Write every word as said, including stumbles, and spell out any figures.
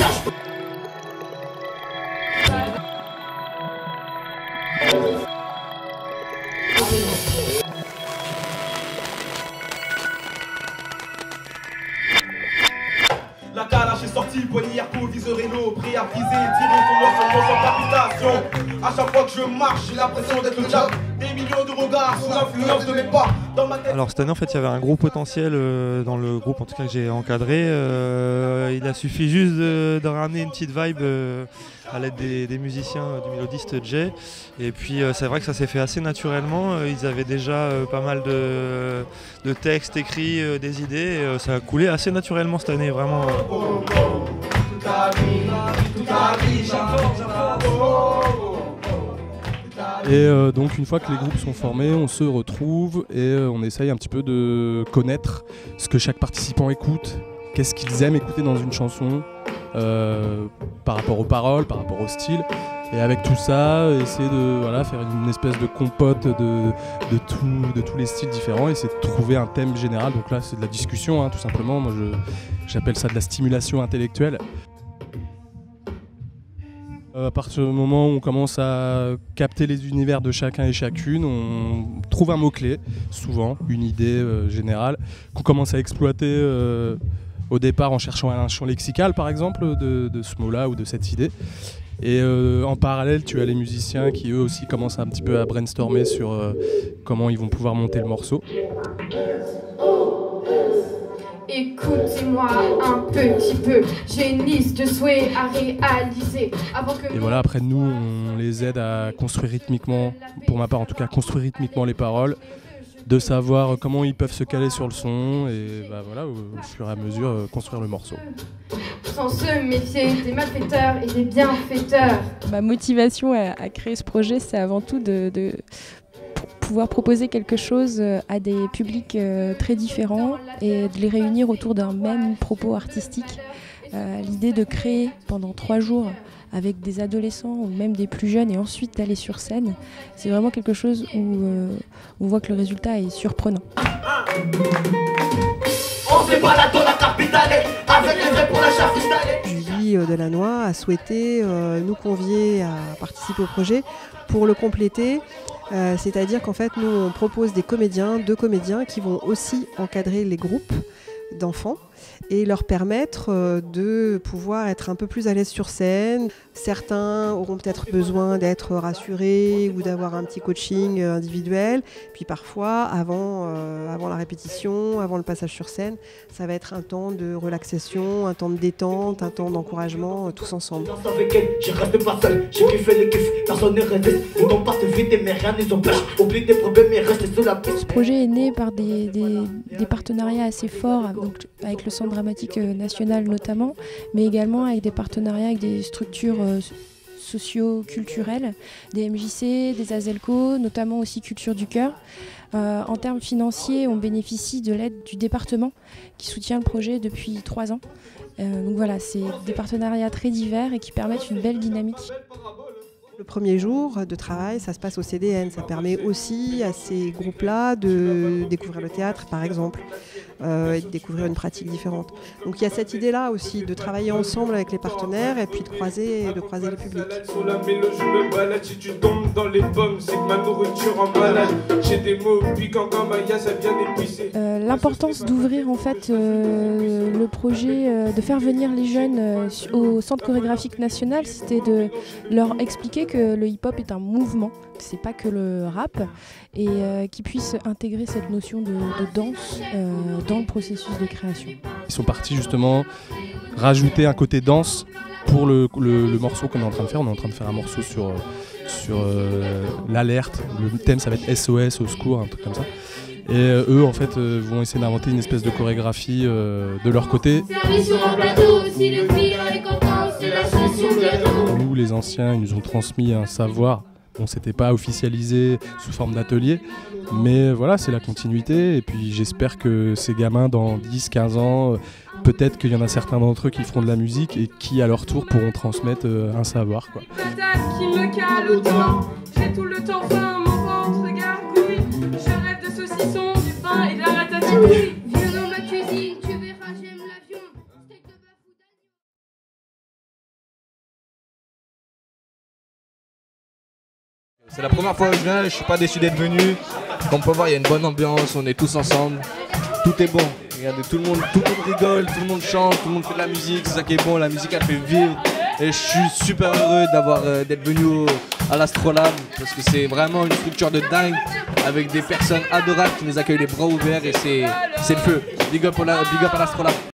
La calache est sortie, poignard, viseur Renault, prêt à viser, tirer son nom sans capitation. À chaque fois que je marche, j'ai l'impression d'être le diable. Des millions de regards sous l'influence de mes pas. Dans ma tête. Alors cette année en fait il y avait un gros potentiel euh, dans le groupe en tout cas que j'ai encadré. Euh, il a suffi juste de, de ramener une petite vibe euh, à l'aide des, des musiciens, euh, du mélodiste Jay. Et puis euh, c'est vrai que ça s'est fait assez naturellement. Euh, ils avaient déjà euh, pas mal de, de textes écrits, euh, des idées. Et, euh, ça a coulé assez naturellement cette année vraiment. Euh. Et euh, donc une fois que les groupes sont formés, on se retrouve et euh, on essaye un petit peu de connaître ce que chaque participant écoute, qu'est-ce qu'ils aiment écouter dans une chanson, euh, par rapport aux paroles, par rapport au style. Et avec tout ça, essayer de voilà, faire une espèce de compote de, de, tout, de tous les styles différents, essayer de trouver un thème général. Donc là c'est de la discussion hein, tout simplement, moi je, j'appelle ça de la stimulation intellectuelle. À partir du moment où on commence à capter les univers de chacun et chacune, on trouve un mot-clé, souvent une idée euh, générale, qu'on commence à exploiter euh, au départ en cherchant un champ lexical par exemple de, de ce mot-là ou de cette idée. Et euh, en parallèle, tu as les musiciens qui eux aussi commencent un petit peu à brainstormer sur euh, comment ils vont pouvoir monter le morceau. Écoutez-moi un petit peu, j'ai une liste de souhaits à réaliser avant que... Et voilà, après nous, on les aide à construire rythmiquement, pour ma part en tout cas, construire rythmiquement les paroles, de savoir comment ils peuvent se caler sur le son et bah, voilà, au, au fur et à mesure, euh, construire le morceau. Sans se méfier des malfaiteurs et des bienfaiteurs. Ma motivation à, à créer ce projet, c'est avant tout de... de... pouvoir proposer quelque chose à des publics très différents et de les réunir autour d'un même propos artistique. Euh, l'idée de créer pendant trois jours avec des adolescents ou même des plus jeunes et ensuite d'aller sur scène, c'est vraiment quelque chose où euh, on voit que le résultat est surprenant. Julie Delannoy a souhaité euh, nous convier à participer au projet pour le compléter. Euh, c'est-à-dire qu'en fait, nous, on propose des comédiens, deux comédiens qui vont aussi encadrer les groupes d'enfants et leur permettre euh, de pouvoir être un peu plus à l'aise sur scène. Certains auront peut-être besoin d'être rassurés ou d'avoir un petit coaching euh, individuel. Puis parfois, avant, euh, avant la répétition, avant le passage sur scène, ça va être un temps de relaxation, un temps de détente, un temps d'encouragement, euh, tous ensemble. Ce projet est né par des, des, des partenariats assez forts donc, avec le Centre dramatique national notamment, mais également avec des partenariats avec des structures euh, socio-culturelles, des M J C, des ASELCO, notamment aussi Culture du Cœur. Euh, en termes financiers, on bénéficie de l'aide du département qui soutient le projet depuis trois ans. Euh, donc voilà, c'est des partenariats très divers et qui permettent une belle dynamique. Le premier jour de travail, ça se passe au C D N. Ça permet aussi à ces groupes-là de découvrir le théâtre, par exemple, euh, et de découvrir une pratique différente. Donc il y a cette idée-là aussi de travailler ensemble avec les partenaires et puis de croiser, de croiser le public. Euh, L'importance d'ouvrir en fait euh, le projet, euh, de faire venir les jeunes euh, au Centre chorégraphique national, c'était de leur expliquer que le hip-hop est un mouvement, c'est pas que le rap, et euh, qu'ils puissent intégrer cette notion de, de danse euh, dans le processus de création. Ils sont partis justement rajouter un côté danse pour le, le, le morceau qu'on est en train de faire. On est en train de faire un morceau sur, sur euh, l'alerte, le thème ça va être S O S, au secours, un truc comme ça. Et euh, eux en fait euh, vont essayer d'inventer une espèce de chorégraphie euh, de leur côté. Nous les anciens, ils nous ont transmis un savoir. Bon, c'était pas officialisé sous forme d'atelier, mais voilà, c'est la continuité. Et puis j'espère que ces gamins dans dix quinze ans, peut-être qu'il y en a certains d'entre eux qui feront de la musique et qui à leur tour pourront transmettre un savoir, quoi. Qui me cale au doigt, j'ai tout le temps faim, mon ventre gargouille, je rêve de saucisson, du pain et de la ratatouille. C'est la première fois que je viens, je suis pas déçu d'être venu. Comme on peut voir, il y a une bonne ambiance, on est tous ensemble. Tout est bon. Regardez, tout le monde, tout le monde rigole, tout le monde chante, tout le monde fait de la musique, c'est ça qui est bon, la musique elle fait vivre. Et je suis super heureux d'avoir euh, d'être venu au, à l'Astrolabe parce que c'est vraiment une structure de dingue avec des personnes adorables qui nous accueillent les bras ouverts et c'est le feu. Big up, big up à l'Astrolabe.